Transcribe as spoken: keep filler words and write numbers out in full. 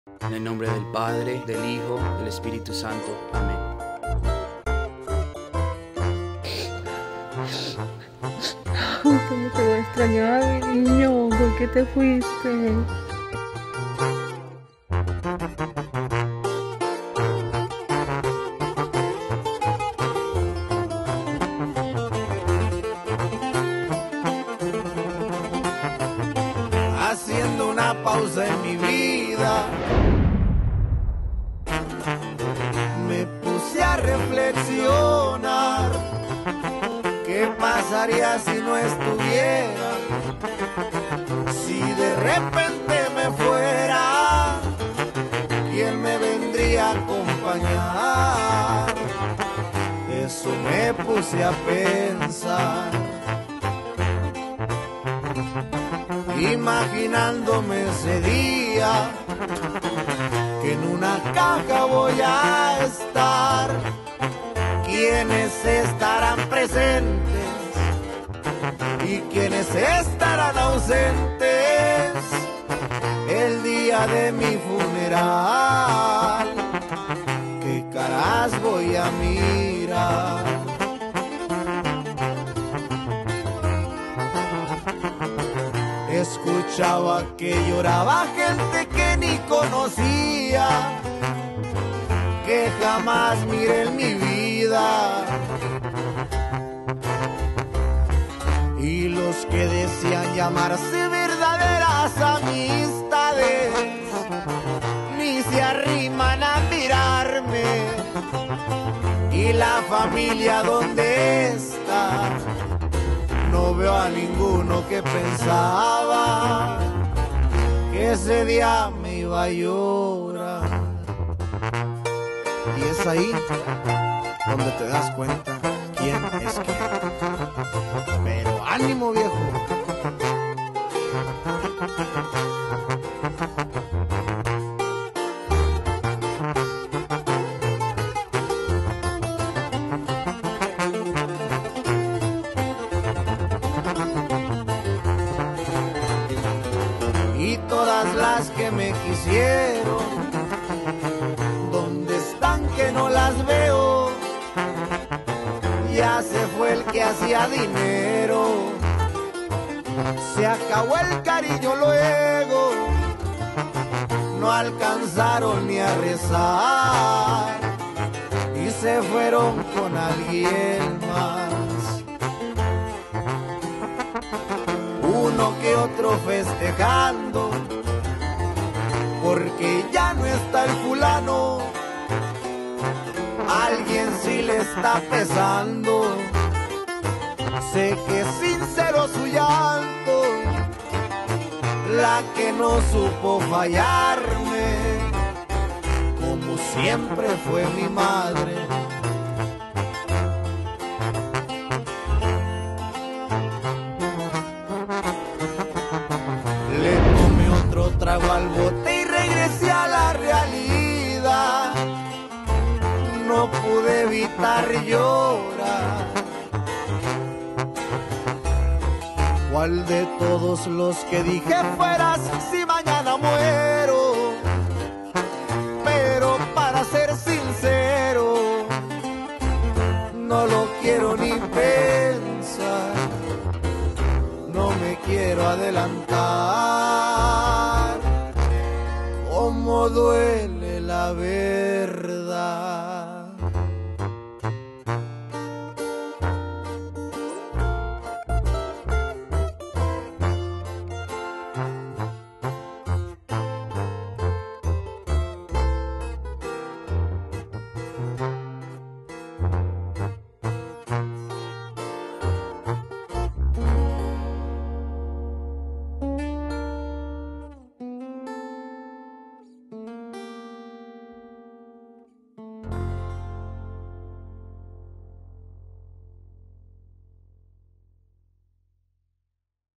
En el nombre del Padre, del Hijo, del Espíritu Santo. Amén. ¿Cómo te voy a extrañar, mi niño? ¿Por qué te fuiste? Haciendo una pausa en mi vida, me puse a reflexionar. ¿Qué pasaría si no estuviera? Si de repente me fuera, ¿quién me vendría a acompañar? Eso me puse a pensar, imaginándome ese día que en una caja voy a estar. ¿Quiénes estarán presentes y quiénes estarán ausentes el día de mi funeral? ¿Qué caras voy a mirar? Escuchaba que lloraba gente que ni conocía, que jamás miré en mi vida. Y los que decían llamarse verdaderas amistades, ni se arriman a mirarme. Y la familia, ¿dónde está? No veo a ninguno que pensaba que ese día me iba a llorar. Y es ahí donde te das cuenta quién es quién. Pero ánimo, viejo. Y todas las que me quisieron, ¿dónde están que no las veo? Ya se fue el que hacía dinero, se acabó el cariño luego, no alcanzaron ni a rezar y se fueron con alguien más. Uno que otro festejando, porque ya no está el fulano. Alguien sí le está pesando, sé que es sincero su llanto, la que no supo fallarme, como siempre fue mi madre. Le tomé otro trago al bote y regresé a la realidad. No pude evitar llorar. ¿Cuál de todos los que dije fueras si mañana muero? Pero para ser sincero, no lo quiero ni pensar. No me quiero adelantar. Cómo duele la verdad.